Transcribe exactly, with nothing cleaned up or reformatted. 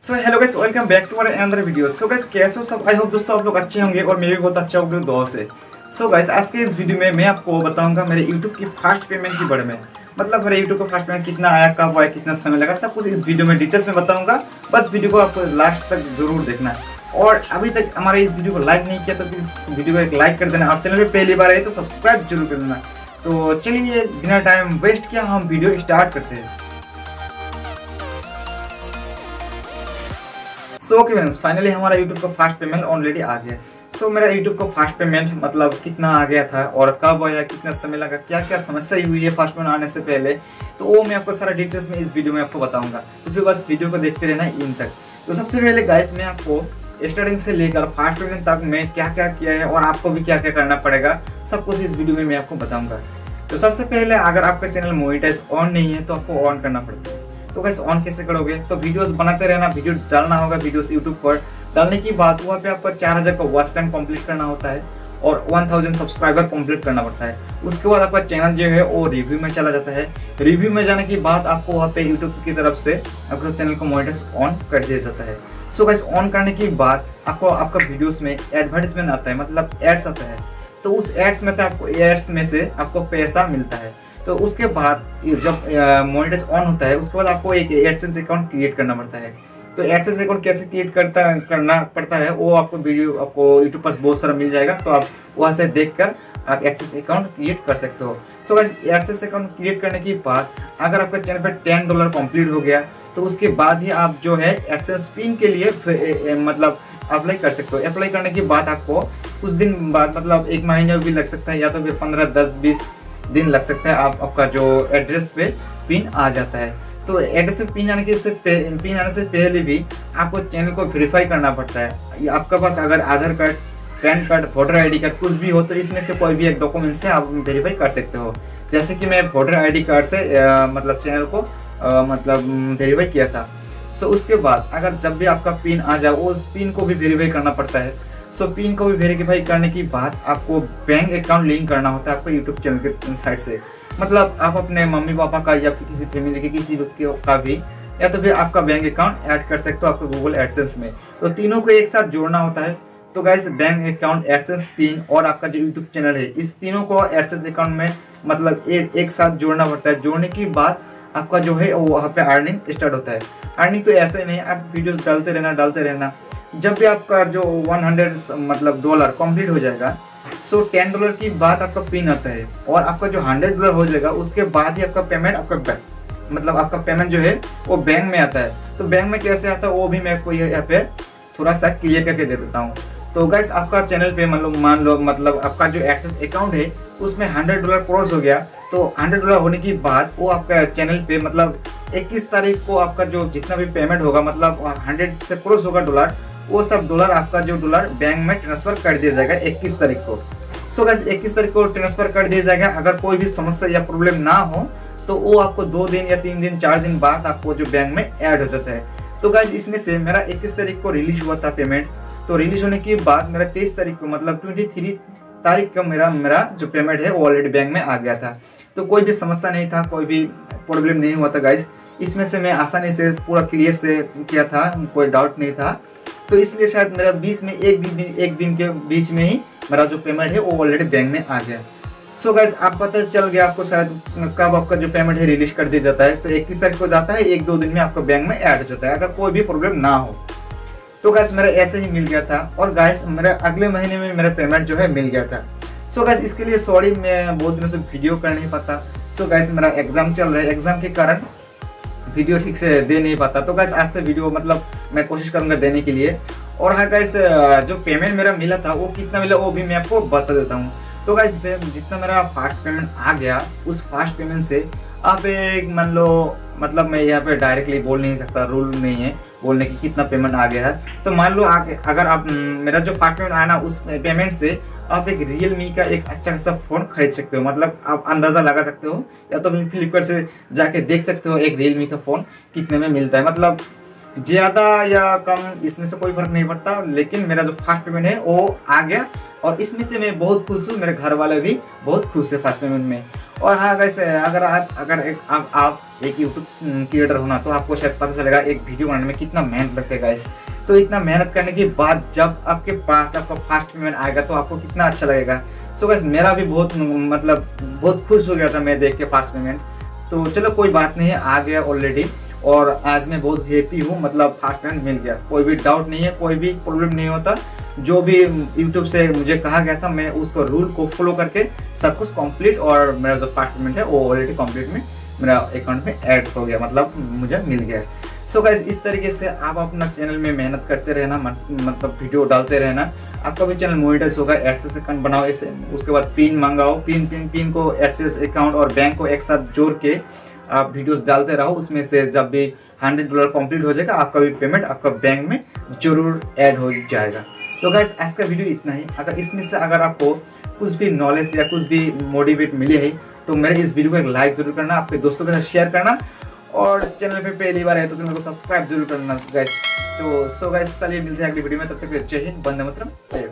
So hello guys, welcome back to our another video. So guys, कैसे हो सब? I hope दोस्तों आप लोग अच्छे होंगे और मैं भी बहुत अच्छा हूँ दुआ से। सो गाइस, आज के इस वीडियो में मैं आपको बताऊंगा मेरे यूट्यूब की फास्ट पेमेंट के बारे में। मतलब मेरे यूट्यूब का फास्ट पेमेंट कितना आया, कब आया, कितना समय लगा, सब कुछ इस वीडियो में डिटेल्स में बताऊंगा। बस वीडियो को आपको लास्ट तक जरूर देखना है। और अभी तक हमारे इस वीडियो को लाइक नहीं किया तो प्लीज वीडियो को एक लाइक कर देना और चैनल पर पहली बार आए तो सब्सक्राइब जरूर कर देना। तो चलिए बिना टाइम वेस्ट किया हम वीडियो स्टार्ट करते हैं। सो ओके फ्रेंड्स, फाइनली हमारा यूट्यूब का फास्ट पेमेंट ऑलरेडी आ गया। सो so, मेरा यूट्यूब का फास्ट पेमेंट मतलब कितना आ गया था और कब आया, कितना समय लगा, क्या क्या समस्या हुई है फास्ट पेमेंट आने से पहले, तो वो मैं आपको सारा डिटेल्स में इस वीडियो में आपको बताऊंगा। तो फिर बस वीडियो को देखते रहना इन तक। तो सबसे पहले गाइस, मैं आपको स्टार्टिंग से लेकर फास्ट पेमेंट तक मैं क्या क्या किया है और आपको भी क्या क्या करना पड़ेगा, सब कुछ इस वीडियो में मैं आपको बताऊँगा। तो सबसे पहले अगर आपका चैनल मोनेटाइज ऑन नहीं है तो आपको ऑन करना पड़ता है। तो गाइस, ऑन कैसे करोगे? तो वीडियोस बनाते रहना, वीडियो डालना होगा वीडियोस यूट्यूब पर। डालने की बात वहाँ पे आपको चार हज़ार का वॉच टाइम कंप्लीट करना होता है और वन थाउज़ेंड सब्सक्राइबर कंप्लीट करना पड़ता है। उसके बाद आपका चैनल जो है वो रिव्यू में चला जाता है। रिव्यू में जाने के बाद आपको वहाँ पे यूट्यूब की तरफ से आपका चैनल को मोनेटाइज ऑन कर दिया जाता है। सो गाइस, ऑन करने के बाद आपको आपका वीडियोस में एडवर्टाइजमेंट आता है, मतलब एड्स आता है। तो उस एड्स में तो आपको एड्स में से आपको पैसा मिलता है। तो उसके बाद जब मोनेटाइज ऑन होता है उसके बाद आपको एक एडसेंस अकाउंट क्रिएट करना पड़ता है। तो एडसेंस अकाउंट कैसे क्रिएट करता करना पड़ता है वो आपको वीडियो आपको यूट्यूब पर बहुत सारा मिल जाएगा। तो आप वहाँ से देखकर आप एडसेंस अकाउंट क्रिएट कर सकते हो। So guys, AdSense account create करने के बाद अगर आपका चैनल पर टेन डॉलर कंप्लीट हो गया तो उसके बाद ही आप जो है एडसेंस पिन के लिए मतलब अप्लाई कर सकते हो। अप्लाई करने के बाद आपको कुछ दिन बाद मतलब एक महीने भी लग सकता है या तो फिर पंद्रह दस बीस दिन लग सकता है, आप आपका जो एड्रेस पे पिन आ जाता है। तो एड्रेस पे पिन आने के से पिन आने से पहले भी आपको चैनल को वेरीफाई करना पड़ता है। आपका पास अगर Aadhaar card, PAN card, voter ID card कुछ भी हो तो इसमें से कोई भी एक डॉक्यूमेंट से आप वेरीफाई कर सकते हो। जैसे कि मैं वोटर आईडी कार्ड से आ, मतलब चैनल को आ, मतलब वेरीफाई किया था। सो उसके बाद अगर जब भी आपका पिन आ जाए उस पिन को भी वेरीफाई करना पड़ता है। सो so, पिन को भी वेरीफाई करने के बाद आपको बैंक अकाउंट लिंक करना होता है आपको यूट्यूब चैनल के साइड से। मतलब आप अपने मम्मी पापा का या फिर किसी फैमिली के किसी का भी या तो फिर आपका बैंक अकाउंट ऐड कर सकते हो आपको गूगल एडसेंस में। तो तीनों को एक साथ जोड़ना होता है। तो guys, bank account, AdSense, PIN और आपका जो यूट्यूब चैनल है, इस तीनों को एडसेंस अकाउंट में मतलब एक, एक साथ जोड़ना पड़ता है। जोड़ने के बाद आपका जो है वो वहाँ पे अर्निंग स्टार्ट होता है। अर्निंग तो ऐसे नहीं, आप वीडियोस डालते रहना डालते रहना जब भी आपका जो सौ मतलब डॉलर कंप्लीट हो जाएगा, सो टेन डॉलर की बाद आपका पिन आता है और आपका जो हंड्रेड डॉलर हो जाएगा उसके बाद ही आपका पेमेंट आपका बैंक मतलब आपका पेमेंट जो है वो बैंक में आता है। तो बैंक में कैसे आता है वो भी मैं आपको यहाँ पे थोड़ा सा क्लियर करके दे देता हूँ। तो गाइस, आपका चैनल पे मतलब मान लो मतलब आपका जो एक्सेस अकाउंट है उसमें हंड्रेड डॉलर क्रॉस हो गया। तो हंड्रेड डॉलर होने के बाद वो आपका चैनल पे मतलब इक्कीस तारीख को आपका जो जितना भी पेमेंट होगा मतलब हंड्रेड से क्रॉस होगा डॉलर, वो सब डॉलर आपका जो डॉलर बैंक में ट्रांसफर कर दिया जाएगा इक्कीस तारीख को। सो गाइस, इक्कीस तारीख को ट्रांसफर कर दिया जाएगा। अगर कोई भी समस्या या प्रॉब्लम ना हो तो वो आपको दो दिन या तीन दिन चार दिन बाद आपको जो बैंक में ऐड हो जाता है। तो गाइस, इसमें से मेरा इक्कीस तारीख को रिलीज हुआ था पेमेंट। तो रिलीज होने के बाद मेरा तेईस तारीख को मतलब तेईस तारीख का मेरा मेरा जो पेमेंट है वो ऑलरेडी बैंक में आ गया था। तो कोई भी समस्या नहीं था, कोई भी प्रॉब्लम नहीं हुआ था गाइस। इसमें से मैं आसानी से पूरा क्लियर से किया था, कोई डाउट नहीं था। तो इसलिए शायद मेरा बीच में एक दिन एक दिन के बीच में ही मेरा जो पेमेंट है वो ऑलरेडी बैंक में आ गया। सो so गाइस, आप पता चल गया आपको शायद कब आपका जो पेमेंट है रिलीज कर दिया जाता है। तो इक्कीस तारीख को जाता है, एक दो दिन में आपका बैंक में ऐड हो जाता है अगर कोई भी प्रॉब्लम ना हो। तो गाइस, मेरा ऐसे ही मिल गया था और गाइस मेरा अगले महीने में मेरा पेमेंट जो है मिल गया था। सो so गाइस, इसके लिए सॉरी, मैं बहुत दिनों से वीडियो कर नहीं पाता। सो so गाइस, मेरा एग्जाम चल रहा है, एग्जाम के कारण वीडियो ठीक से दे नहीं पाता। तो गाइस, आज से वीडियो मतलब मैं कोशिश करूंगा देने के लिए। और हाँ गाइस, जो पेमेंट मेरा मिला था वो कितना मिला वो भी मैं आपको बता देता हूँ। तो गाइस, जितना मेरा फास्ट पेमेंट आ गया उस फास्ट पेमेंट से आप एक मान लो मतलब मैं यहाँ पे डायरेक्टली बोल नहीं सकता, रूल नहीं है बोलने की कितना पेमेंट आ गया है। तो मान लो अगर आप मेरा जो फास्ट पेमेंट आया ना उस पेमेंट से आप एक रियलमी का एक अच्छा खासा फ़ोन खरीद सकते हो। मतलब आप अंदाज़ा लगा सकते हो या तो फिर फ्लिपकार्ट से जाके देख सकते हो एक रियलमी का फ़ोन कितने में मिलता है। मतलब ज़्यादा या कम इसमें से कोई फ़र्क नहीं पड़ता, लेकिन मेरा जो फास्ट पेमेंट है वो आ गया और इसमें से मैं बहुत खुश हूँ, मेरे घर वाले भी बहुत खुश है फास्ट पेमेंट में। और हाँ वैसे अगर आप अगर एक आप, आप एक यूट्यूब क्रिएटर होना तो आपको शायद पता चलेगा एक वीडियो बनाने में कितना मेहनत लगता है गाइस। तो इतना मेहनत करने के बाद जब आपके पास आपका फास्ट पेमेंट आएगा तो आपको कितना अच्छा लगेगा। सो गाइस मेरा भी बहुत मतलब बहुत खुश हो गया था मैं देख के फास्ट पेमेंट। तो चलो कोई बात नहीं है, आ गया ऑलरेडी और आज मैं बहुत हैप्पी हूँ, मतलब फास्ट पेमेंट मिल गया। कोई भी डाउट नहीं है, कोई भी प्रॉब्लम नहीं होता। जो भी यूट्यूब से मुझे कहा गया था मैं उसको रूल को फॉलो करके सब कुछ कंप्लीट, और मेरा जो फास्ट पेमेंट है वो ऑलरेडी कंप्लीट में मेरा अकाउंट में ऐड हो गया, मतलब मुझे मिल गया। सो गाइस इस तरीके से आप अपना चैनल में मेहनत करते रहना, मतलब वीडियो डालते रहना, आपका भी चैनल मोनेटाइज होगा। एडसेंस अकाउंट बनाओ इसे, उसके बाद पिन मंगाओ, पिन पिन पिन को एडसेंस अकाउंट और बैंक को एक साथ जोड़ के आप वीडियोस डालते रहो। उसमें से जब भी हंड्रेड डॉलर कंप्लीट हो जाएगा आपका भी पेमेंट आपका बैंक में जरूर ऐड हो जाएगा। तो गाइस आज का वीडियो इतना ही। अगर इसमें से अगर आपको कुछ भी नॉलेज या कुछ भी मोटिवेट मिली है तो मेरे इस वीडियो को एक लाइक जरूर करना, आपके दोस्तों के साथ शेयर करना, और चैनल पे पहली बार है तो चैनल को सब्सक्राइब जरूर करना गाइस। तो सो गाइस चलिए मिलते हैं अगली वीडियो में, तब तक जय हिंद, वंदे मातरम।